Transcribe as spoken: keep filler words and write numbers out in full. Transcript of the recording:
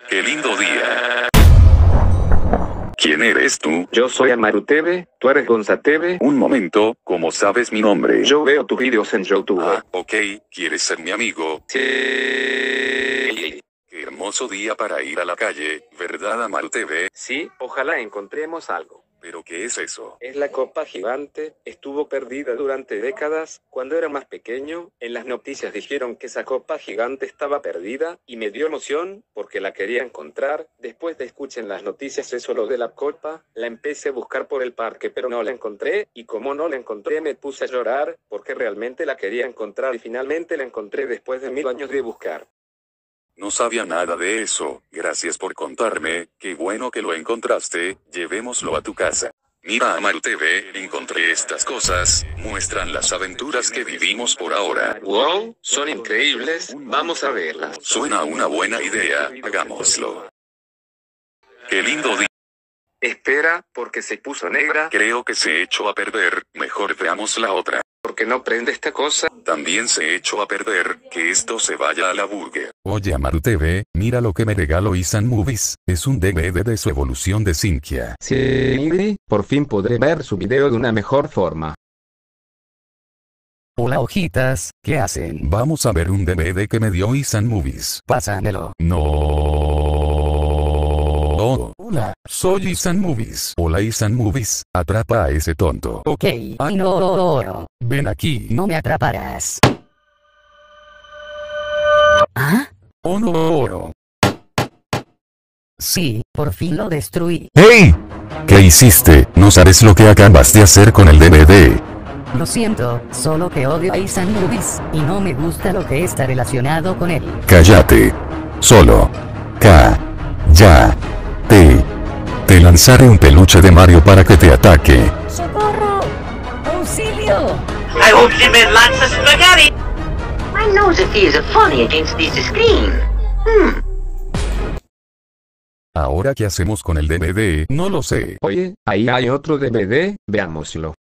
Qué lindo día. ¿Quién eres tú? Yo soy Amaru T V, tú eres Gonza T V. Un momento, ¿cómo sabes mi nombre? Yo veo tus videos en YouTube. Ah, ok, ¿quieres ser mi amigo? Sí. Qué hermoso día para ir a la calle, ¿verdad, Amaru T V? Sí, ojalá encontremos algo. ¿Pero qué es eso? Es la copa gigante, estuvo perdida durante décadas. Cuando era más pequeño, en las noticias dijeron que esa copa gigante estaba perdida, y me dio emoción, porque la quería encontrar. Después de escuchar en las noticias eso lo de la copa, la empecé a buscar por el parque pero no la encontré, y como no la encontré me puse a llorar, porque realmente la quería encontrar y finalmente la encontré después de mil años de buscar. No sabía nada de eso, gracias por contarme, qué bueno que lo encontraste, llevémoslo a tu casa. Mira, Amaru T V, encontré estas cosas, muestran las aventuras que vivimos por ahora. Wow, son increíbles, vamos a verlas. Suena una buena idea, hagámoslo. Qué lindo día. Espera, porque se puso negra. Creo que se echó a perder, mejor veamos la otra. Porque no prende esta cosa. También se echó a perder, que esto se vaya a la burger. Oye Amaru T V, mira lo que me regaló Isan Movies, es un D V D de su evolución de Cynthia. Sí, por fin podré ver su video de una mejor forma. Hola hojitas, ¿qué hacen? Vamos a ver un D V D que me dio Isan Movies. Pásamelo. No. Hola, soy Isan Movies. Hola Isan Movies, atrapa a ese tonto. Ok. Ay no. Ven aquí. No me atraparás. ¿Ah? Oh no. Sí, por fin lo destruí. ¡Hey! ¿Qué hiciste? No sabes lo que acabas de hacer con el D V D. Lo siento, solo que odio a Isan Movies, y no me gusta lo que está relacionado con él. Cállate. Solo. K. Ya. Te. Te lanzaré un peluche de Mario para que te ataque. ¡Socorro! ¡Auxilio! I hope she made lots of spaghetti. My nose feels funny against this screen. Hmm. Ahora, ¿qué hacemos con el D V D? No lo sé. Oye, ahí hay otro D V D, veámoslo.